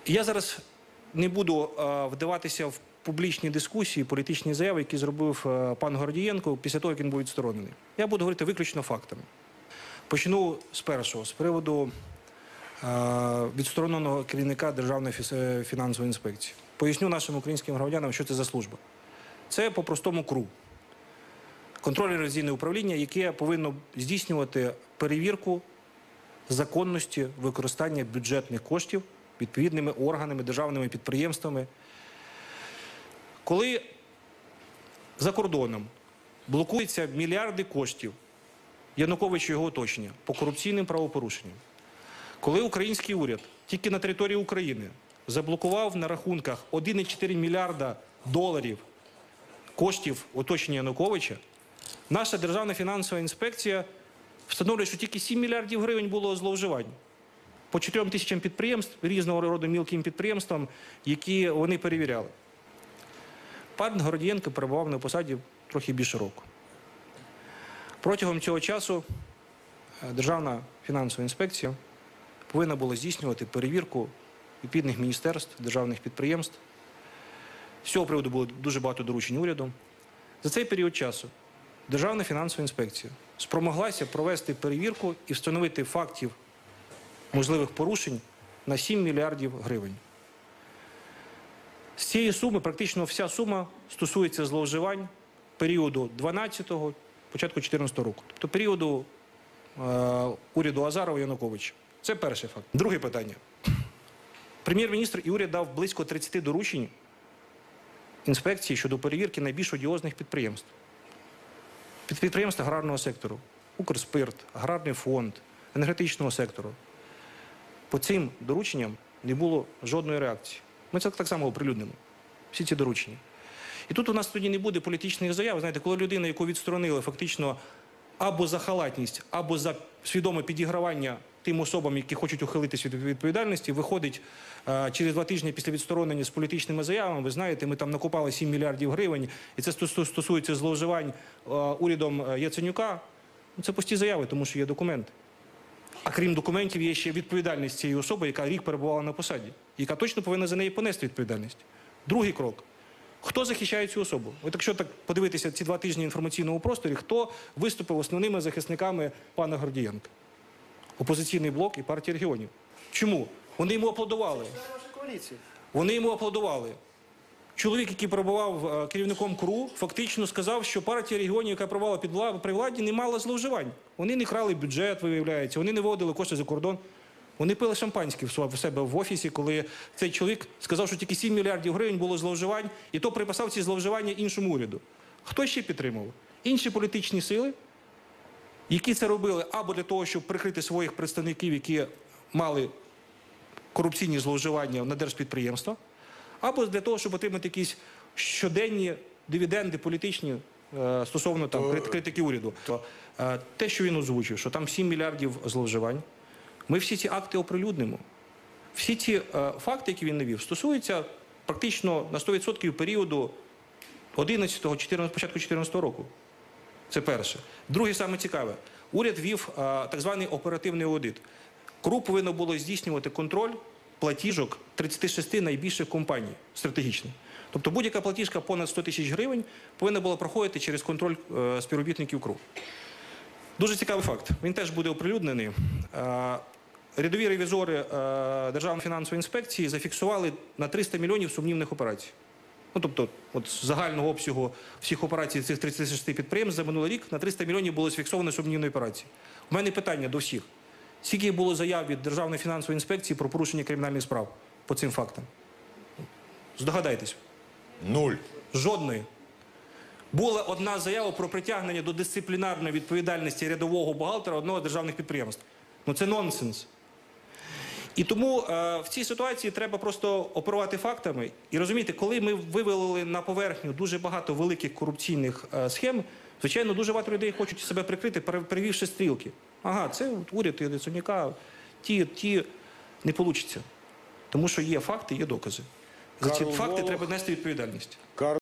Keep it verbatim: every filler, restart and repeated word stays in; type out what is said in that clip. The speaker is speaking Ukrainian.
Я зараз не буду а, вдаватися в публічні дискусії, політичні заяви, які зробив а, пан Гордієнко після того, як він був відсторонений. Я буду говорити виключно фактами. Почну з першого, з приводу а, відстороненого керівника Державної фінансової інспекції. Поясню нашим українським громадянам, що це за служба. Це по-простому КРУ. Контрольно-ревізійне управління, яке повинно здійснювати перевірку законності використання бюджетних коштів відповідними органами, державними підприємствами. Коли за кордоном блокуються мільярди коштів Януковича і його оточення по корупційним правопорушенням, коли український уряд тільки на території України заблокував на рахунках один цілих чотири мільярда доларів коштів оточення Януковича, наша Державна фінансова інспекція встановлює, що тільки сім мільярдів гривень було зловживань по чотирьом тисячам підприємств, різного роду мілким підприємствам, які вони перевіряли. Пан Гордієнко перебував на посаді трохи більше року. Протягом цього часу Державна фінансова інспекція повинна була здійснювати перевірку відповідних міністерств, державних підприємств. З цього приводу було дуже багато доручень уряду. За цей період часу Державна фінансова інспекція спромоглася провести перевірку і встановити фактів можливих порушень на сім мільярдів гривень. З цієї суми практично вся сума стосується зловживань періоду дванадцятого, початку чотирнадцятого року. Тобто періоду е, уряду Азарова-Януковича. Це перший факт. Друге питання. Прем'єр-міністр і уряд дав близько тридцяти доручень інспекції щодо перевірки найбільш одіозних підприємств. Підприємств аграрного сектору, Укрспирт, Аграрний фонд, енергетичного сектору. По цим дорученням не було жодної реакції. Ми це так само оприлюднимо. Всі ці доручення. І тут у нас тоді не буде політичних заяв. Знаєте, коли людина, яку відсторонили фактично або за халатність, або за свідоме підігравання тим особам, які хочуть ухилитися від відповідальності, виходить а, через два тижні після відсторонення з політичними заявами. Ви знаєте, ми там накопали сім мільярдів гривень, і це стосується зловживань а, урядом Яценюка. Ну, це пусті заяви, тому що є документи. А крім документів, є ще відповідальність цієї особи, яка рік перебувала на посаді, яка точно повинна за неї понести відповідальність. Другий крок. Хто захищає цю особу? От якщо так подивитися ці два тижні інформаційному просторі, хто виступив основними захисниками пана Гордієнка? Опозиційний блок і партія регіонів. Чому? Вони йому аплодували. Вони йому аплодували. Чоловік, який перебував керівником КРУ, фактично сказав, що партія регіонів, яка перебувала при владі, не мала зловживань. Вони не крали бюджет, виявляється, вони не виводили кошти за кордон. Вони пили шампанське в себе в офісі, коли цей чоловік сказав, що тільки сім мільярдів гривень було зловживань, і то приписав ці зловживання іншому уряду. Хто ще підтримував? Інші політичні сили, які це робили або для того, щоб прикрити своїх представників, які мали корупційні зловживання на держпідприємства, або для того, щоб отримати якісь щоденні дивіденди політичні е, стосовно там, критики уряду. То, е, те, що він озвучив, що там сім мільярдів зловживань, ми всі ці акти оприлюднимо. Всі ці е, факти, які він навів, стосуються практично на сто відсотків періоду одинадцятого, чотирнадцятого, початку чотирнадцятого року. Це перше. Друге, саме цікаве. Уряд вів е, так званий оперативний аудит. КРУ повинно було здійснювати контроль платіжок тридцяти шести найбільших компаній стратегічних. Тобто будь-яка платіжка понад сто тисяч гривень повинна була проходити через контроль е, співробітників КРУ. Дуже цікавий факт. Він теж буде оприлюднений. Е, рядові ревізори е, Державної фінансової інспекції зафіксували на триста мільйонів сумнівних операцій. Ну, тобто, от з загального обсягу всіх операцій цих тридцяти шести підприємств за минулий рік на триста мільйонів було зафіксовано сумнівні операції. У мене питання до всіх. Скільки було заяв від Державної фінансової інспекції про порушення кримінальних справ по цим фактам? Здогадайтесь. Нуль. Жодної. Була одна заява про притягнення до дисциплінарної відповідальності рядового бухгалтера одного з державних підприємств. Ну це нонсенс. І тому е, в цій ситуації треба просто оперувати фактами. І розумієте, коли ми вивели на поверхню дуже багато великих корупційних е, схем, звичайно, дуже багато людей хочуть себе прикрити, перевівши стрілки. Ага, це уряд Яценюка, ті, ті, не вийде. Тому що є факти, є докази. За ці факти треба нести відповідальність.